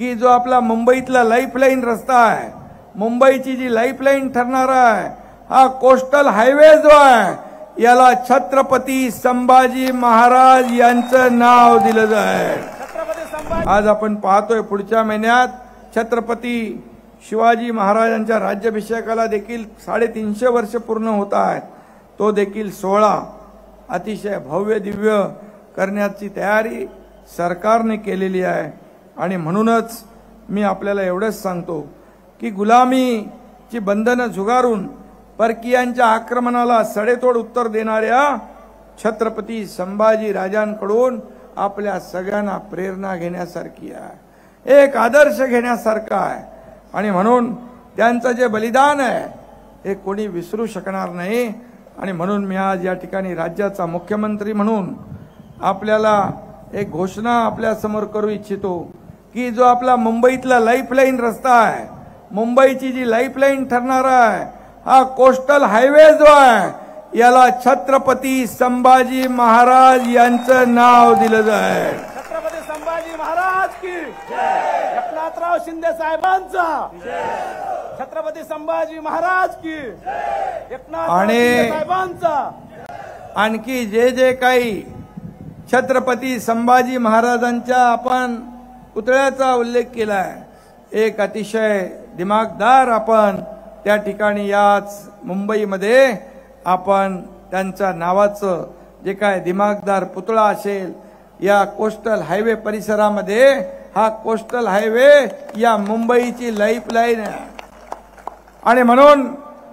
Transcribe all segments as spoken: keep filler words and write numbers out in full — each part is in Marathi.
की जो आपला मुंबईतला लाईफलाईन रस्ता आहे, मुंबईची जी लाईफलाईन ठरणार आहे, हा कोस्टल हायवे जो आहे याला छत्रपती संभाजी महाराज यांचं नाव दिलं जाईल। आज आपण पाहतोय पुढच्या महिन्यात छत्रपती शिवाजी महाराजांच्या राज्याभिषेकाला देखील साडेतीनशे वर्ष पूर्ण होत आहेत। तो देखील सोहळा अतिशय भव्य दिव्य करण्याची तयारी सरकारने केलेली आहे। आणि म्हणूनच मी आपल्याला एवढंच सांगतो की गुलामीची बंधनं झुगारून परकीयांच्या आक्रमणाला सडेतोड उत्तर देणाऱ्या छत्रपती संभाजी राजांकडून आपल्या सगळ्यांना प्रेरणा घेण्यासारखी आहे, एक आदर्श घेण्यासारखा आहे। आणि म्हणून त्यांचं जे बलिदान आहे हे कोणी विसरू शकणार नाही। आणि म्हणून मी आज या ठिकाणी राज्याचा मुख्यमंत्री म्हणून आपल्याला एक घोषणा आपल्या समोर करू इच्छितो की जो आपला मुंबईतला लाईफलाईन रस्ता आहे, मुंबईची जी लाईफलाईन ठरणार आहे, हा कोस्टल हायवे जो आहे याला छत्रपती संभाजी महाराज यांचं नाव दिलं जाईल। छत्रपती संभाजी महाराज की जय, एकनाथराव शिंदे साहेबांचा जय, छत्रपती संभाजी महाराज की जय, एकनाथराव शिंदे साहेबांचा। आणखी जे जे काही छत्रपती संभाजी महाराजांच्या आपण पुतळ्याचा उल्लेख केलाय, एक अतिशय दिमागदार आपण त्या ठिकाणी याच मुंबईमध्ये आपण त्यांच्या नावाचं जे काय दिमागदार पुतळा असेल या कोस्टल हायवे परिसरामध्ये, हा कोस्टल हायवे या मुंबईची लाईफलाईन आहे। आणि म्हणून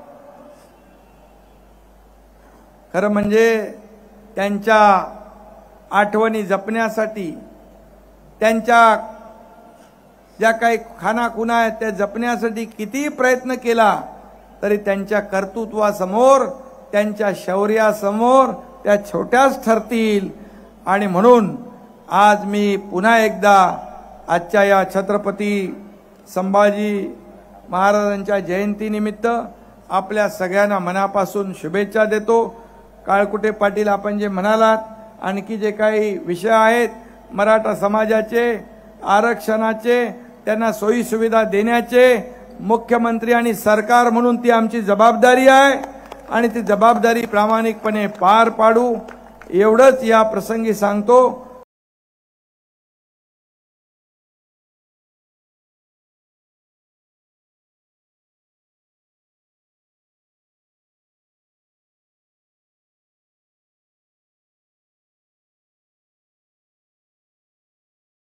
खरं म्हणजे त्यांच्या आठवणी जपण्यासाठी, त्यांच्या ज्या काही खानाखुणा आहेत त्या जपण्यासाठी किती प्रयत्न केला तरी त्यांच्या कर्तृत्वासमोर, त्यांच्या शौर्यासमोर त्या छोट्याच ठरतील। आणि म्हणून आज मी पुन्हा एकदा आजच्या या छत्रपती संभाजी महाराजांच्या जयंतीनिमित्त आपल्या सगळ्यांना मनापासून शुभेच्छा देतो। काळकुटे पाटील, आपण जे म्हणालात आणखी जे काही विषय आहेत मराठा समाजाचे, आरक्षणाचे, त्यांना सोयी सुविधा देण्याचे, मुख्यमंत्री आणि सरकार म्हणून ती आमची जबाबदारी आहे आणि ती जबाबदारी प्रामाणिकपणे पार पाडू एवढंच या प्रसंगी सांगतो।